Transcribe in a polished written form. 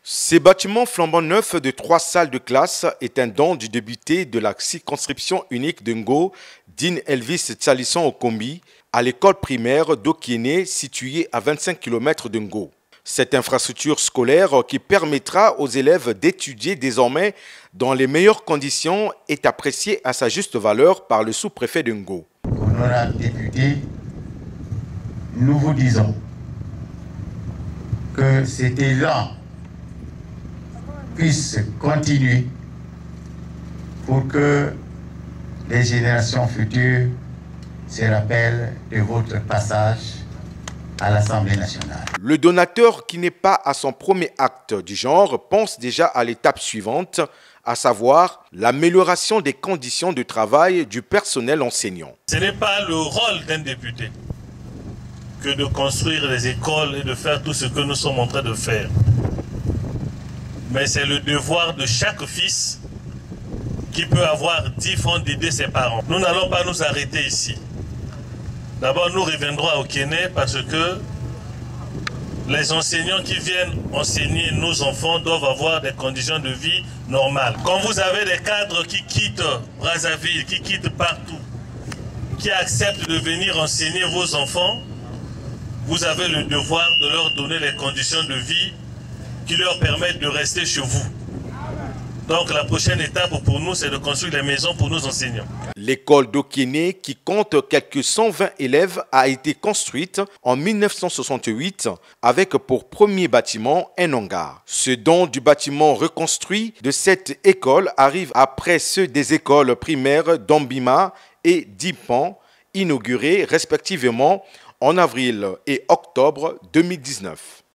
Ces bâtiments flambant neufs de 3 salles de classe est un don du député de la circonscription unique de Ngo, Dean Elvis Tsalisson Okombi, à l'école primaire d'Okiene située à 25 km de Ngo. Cette infrastructure scolaire qui permettra aux élèves d'étudier désormais dans les meilleures conditions est appréciée à sa juste valeur par le sous-préfet de Ngo. Honorable député, nous vous disons que cet élan puisse continuer pour que les générations futures se rappellent de votre passage à l'Assemblée nationale. Le donateur, qui n'est pas à son premier acte du genre, pense déjà à l'étape suivante, à savoir l'amélioration des conditions de travail du personnel enseignant. Ce n'est pas le rôle d'un député que de construire les écoles et de faire tout ce que nous sommes en train de faire. Mais c'est le devoir de chaque fils qui peut avoir 10 francs d'aider ses parents. Nous n'allons pas nous arrêter ici. D'abord, nous reviendrons à Okiene parce que les enseignants qui viennent enseigner nos enfants doivent avoir des conditions de vie normales. Quand vous avez des cadres qui quittent Brazzaville, qui quittent partout, qui acceptent de venir enseigner vos enfants, vous avez le devoir de leur donner les conditions de vie qui leur permettent de rester chez vous. Donc la prochaine étape pour nous, c'est de construire des maisons pour nos enseignants. L'école d'Okiene, qui compte quelques 120 élèves, a été construite en 1968 avec pour premier bâtiment un hangar. Ce don du bâtiment reconstruit de cette école arrive après ceux des écoles primaires d'Ambima et d'Ipan, inaugurés respectivement en avril et octobre 2019.